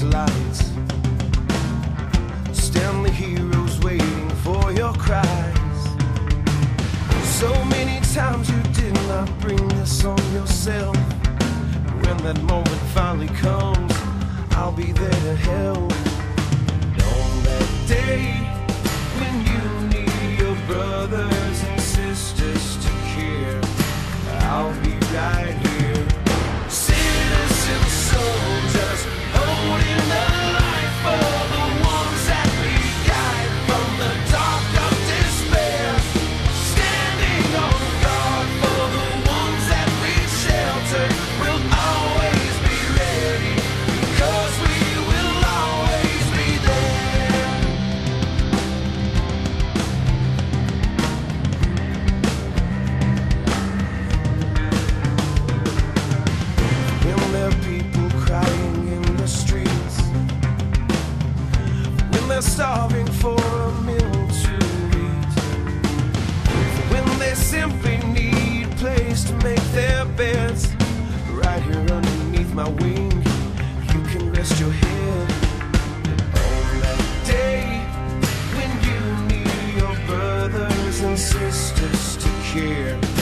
these lights. Stand the heroes waiting for your cries. So many times you did not bring this on yourself. When that moment finally comes, I'll be there to help. And on that day when you need your brothers and sisters to care, I'll be right here. Citizen soldiers holding the light for the ones that we guide from the dark of despair. Standing on guard for the ones that we shelter. We'll always be ready, because we will always be there. When there are people crying in the streets, when they're starving for a meal to eat, when they simply need a place to make their beds, right here underneath my wing, you can rest your head. On that day when you need your brothers and sisters to care,